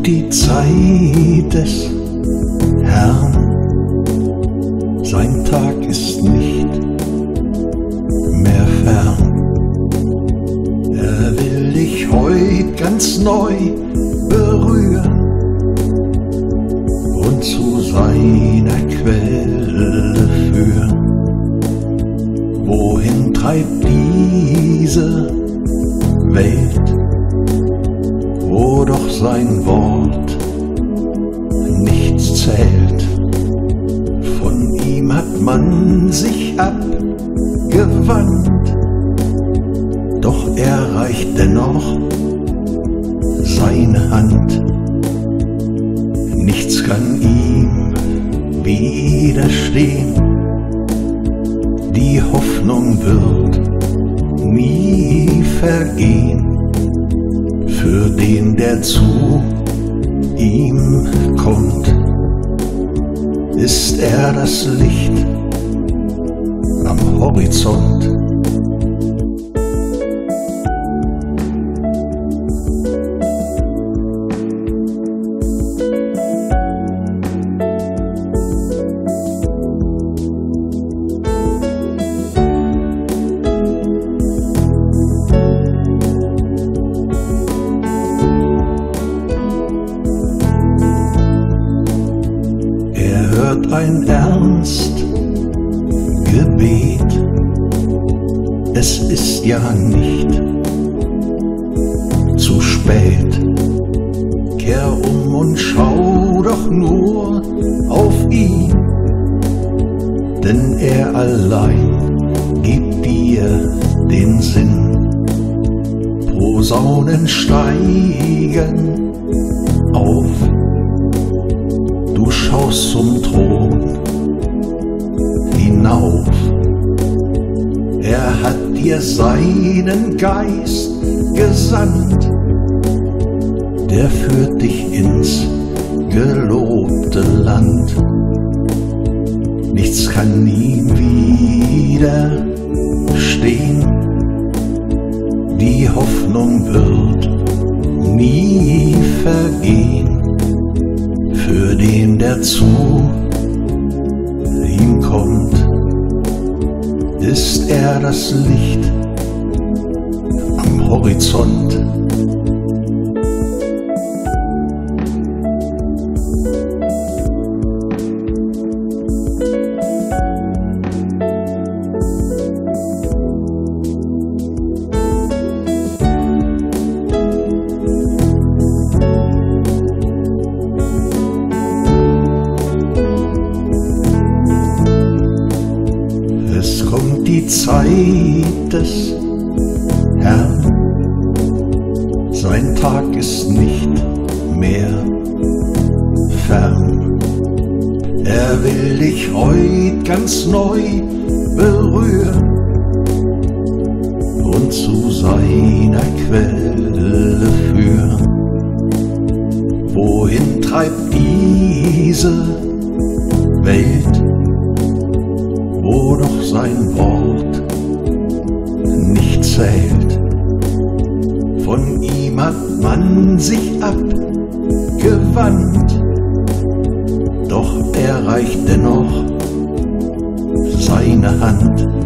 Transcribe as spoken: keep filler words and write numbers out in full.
die Zeit des Herrn, sein Tag ist nicht mehr fern. Er will dich heut ganz neu berühren und zu seiner Quelle führen. Wohin treibt diese Welt, wo doch sein Wort nichts zählt? Von ihm hat man sich abgewandt, doch er reicht dennoch seine Hand. Nichts kann ihm widerstehen, die Hoffnung wird nie vergehen. Für den, der zu ihm kommt, ist er das Licht am Horizont. Ein ernst Gebet, es ist ja nicht zu spät. Kehr um und schau doch nur auf ihn, denn er allein gibt dir den Sinn. Posaunen steigen auf, du schaust zum Thron hinauf. Er hat dir seinen Geist gesandt, der führt dich ins gelobte Land. Nichts kann ihm widerstehen, die Hoffnung wird nie vergehen. Für den, der zu ihm kommt, ist er das Licht am Horizont. Es kommt die Zeit des Herrn, sein Tag ist nicht mehr fern. Er will dich heut ganz neu berühren und zu seiner Quelle führen. Wohin treibt diese Welt, wo doch sein Wort nicht zählt? Von ihm hat man sich abgewandt, doch er reicht dennoch seine Hand.